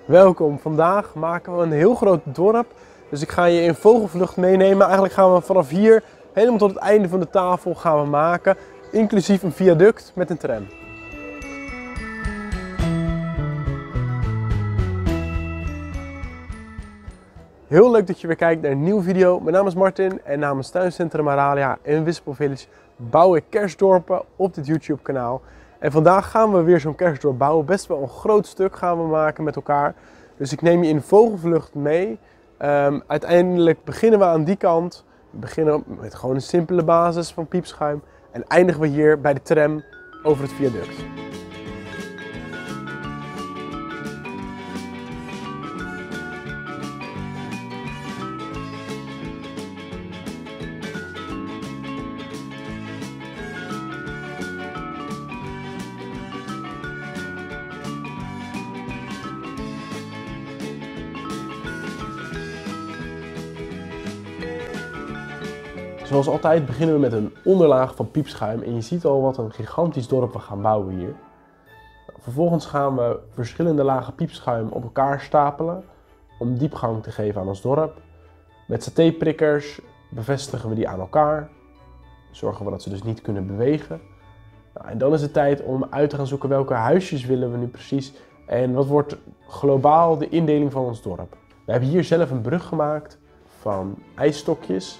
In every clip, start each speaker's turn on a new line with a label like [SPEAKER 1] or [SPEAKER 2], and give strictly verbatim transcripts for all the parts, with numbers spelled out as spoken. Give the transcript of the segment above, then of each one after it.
[SPEAKER 1] Welkom, vandaag maken we een heel groot dorp, dus ik ga je in vogelvlucht meenemen. Eigenlijk gaan we vanaf hier helemaal tot het einde van de tafel gaan we maken, inclusief een viaduct met een tram. Heel leuk dat je weer kijkt naar een nieuwe video. Mijn naam is Martin en namens Tuincentrum Aralia en Wispel Village bouw ik kerstdorpen op dit YouTube kanaal. En vandaag gaan we weer zo'n kerstdorp bouwen. Best wel een groot stuk gaan we maken met elkaar. Dus ik neem je in vogelvlucht mee. Um, uiteindelijk beginnen we aan die kant. We beginnen met gewoon een simpele basis van piepschuim. En eindigen we hier bij de tram over het viaduct. Zoals altijd beginnen we met een onderlaag van piepschuim en je ziet al wat een gigantisch dorp we gaan bouwen hier. Vervolgens gaan we verschillende lagen piepschuim op elkaar stapelen om diepgang te geven aan ons dorp. Met satéprikkers bevestigen we die aan elkaar, zorgen we dat ze dus niet kunnen bewegen. Nou, en dan is het tijd om uit te gaan zoeken welke huisjes willen we nu precies en wat wordt globaal de indeling van ons dorp. We hebben hier zelf een brug gemaakt van ijsstokjes.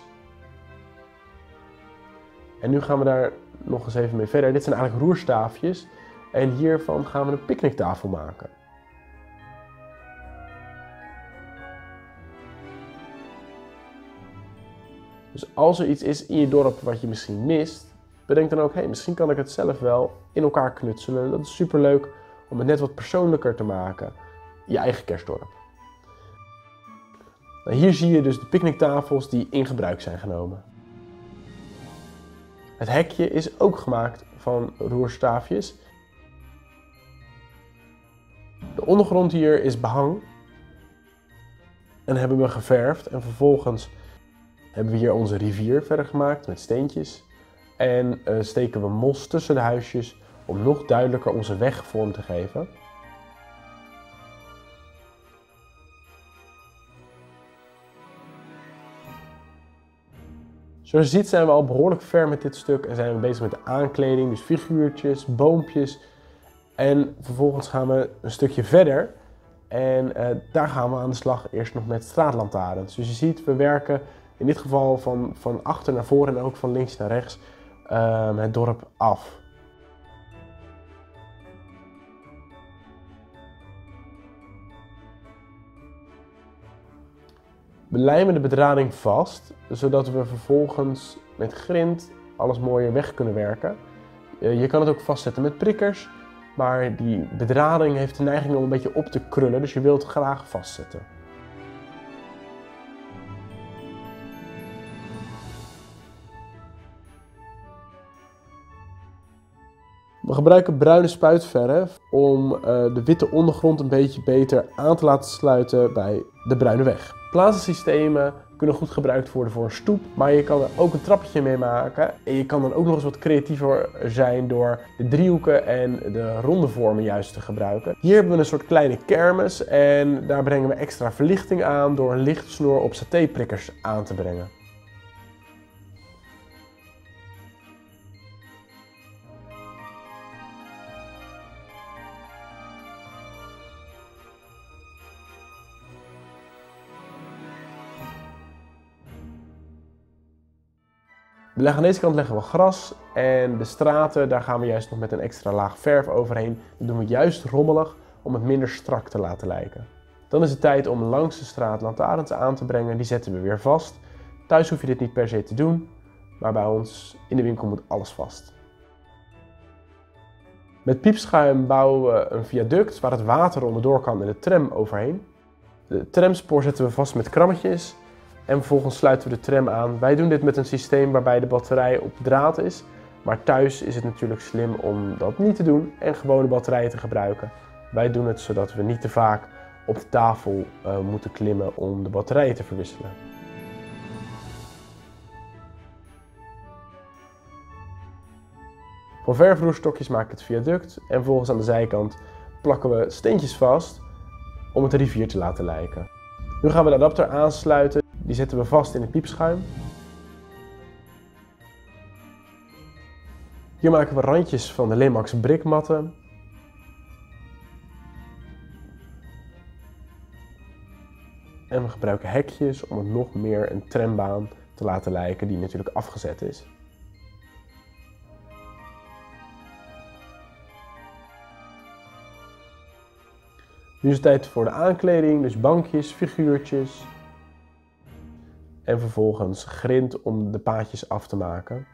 [SPEAKER 1] En nu gaan we daar nog eens even mee verder. Dit zijn eigenlijk roerstaafjes. En hiervan gaan we een picknicktafel maken. Dus als er iets is in je dorp wat je misschien mist, bedenk dan ook, hey, misschien kan ik het zelf wel in elkaar knutselen. Dat is superleuk om het net wat persoonlijker te maken. Je eigen kerstdorp. Nou, hier zie je dus de picknicktafels die in gebruik zijn genomen. Het hekje is ook gemaakt van roerstaafjes. De ondergrond hier is behang. En hebben we geverfd. En vervolgens hebben we hier onze rivier verder gemaakt met steentjes. En uh, steken we mos tussen de huisjes om nog duidelijker onze weg vorm te geven. Zoals je ziet zijn we al behoorlijk ver met dit stuk en zijn we bezig met de aankleding, dus figuurtjes, boompjes. En vervolgens gaan we een stukje verder en uh, daar gaan we aan de slag eerst nog met straatlantaarns. Dus je ziet, we werken in dit geval van, van achter naar voren en ook van links naar rechts uh, het dorp af. We lijmen de bedrading vast, zodat we vervolgens met grind alles mooier weg kunnen werken. Je kan het ook vastzetten met prikkers, maar die bedrading heeft de neiging om een beetje op te krullen, dus je wilt het graag vastzetten. We gebruiken bruine spuitverf om uh, de witte ondergrond een beetje beter aan te laten sluiten bij de bruine weg. Platensystemen kunnen goed gebruikt worden voor een stoep, maar je kan er ook een trappetje mee maken. En je kan dan ook nog eens wat creatiever zijn door de driehoeken en de ronde vormen juist te gebruiken. Hier hebben we een soort kleine kermis en daar brengen we extra verlichting aan door een lichtsnoer op satéprikkers aan te brengen. We leggen aan deze kant leggen we gras en de straten, daar gaan we juist nog met een extra laag verf overheen. Dat doen we juist rommelig om het minder strak te laten lijken. Dan is het tijd om langs de straat lantaarns aan te brengen, die zetten we weer vast. Thuis hoef je dit niet per se te doen, maar bij ons in de winkel moet alles vast. Met piepschuim bouwen we een viaduct waar het water onderdoor kan en de tram overheen. De tramspoor zetten we vast met krammetjes. En vervolgens sluiten we de tram aan. Wij doen dit met een systeem waarbij de batterij op draad is. Maar thuis is het natuurlijk slim om dat niet te doen en gewone batterijen te gebruiken. Wij doen het zodat we niet te vaak op de tafel uh, moeten klimmen om de batterijen te verwisselen. Van verfroerstokjes maak ik het viaduct en vervolgens aan de zijkant plakken we steentjes vast om het een rivier te laten lijken. Nu gaan we de adapter aansluiten. Die zetten we vast in het piepschuim. Hier maken we randjes van de Lemax brikmatten. En we gebruiken hekjes om het nog meer een trambaan te laten lijken die natuurlijk afgezet is. Nu is het tijd voor de aankleding, dus bankjes, figuurtjes. En vervolgens grind om de paadjes af te maken.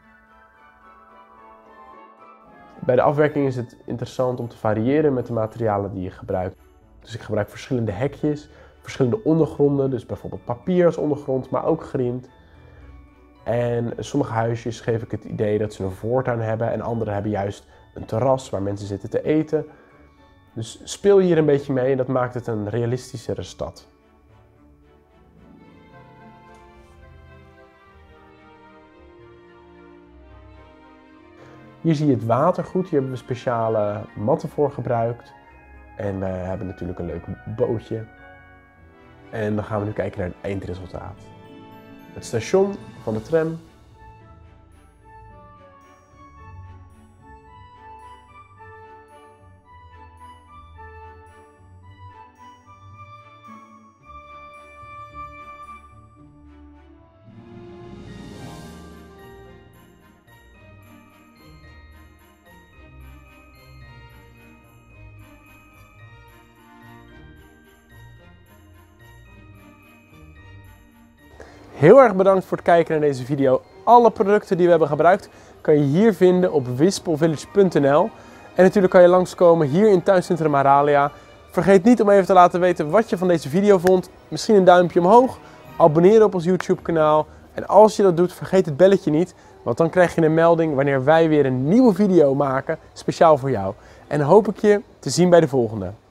[SPEAKER 1] Bij de afwerking is het interessant om te variëren met de materialen die je gebruikt. Dus ik gebruik verschillende hekjes, verschillende ondergronden, dus bijvoorbeeld papier als ondergrond, maar ook grind. En sommige huisjes geef ik het idee dat ze een voortuin hebben en andere hebben juist een terras waar mensen zitten te eten. Dus speel hier een beetje mee en dat maakt het een realistischere stad. Hier zie je het water goed, hier hebben we speciale matten voor gebruikt. En we hebben natuurlijk een leuk bootje. En dan gaan we nu kijken naar het eindresultaat. Het station van de tram. Heel erg bedankt voor het kijken naar deze video. Alle producten die we hebben gebruikt kan je hier vinden op wispelvillage punt n l. En natuurlijk kan je langskomen hier in Tuincentrum Aralia. Vergeet niet om even te laten weten wat je van deze video vond. Misschien een duimpje omhoog. Abonneer op ons YouTube kanaal. En als je dat doet, vergeet het belletje niet. Want dan krijg je een melding wanneer wij weer een nieuwe video maken. Speciaal voor jou. En hoop ik je te zien bij de volgende.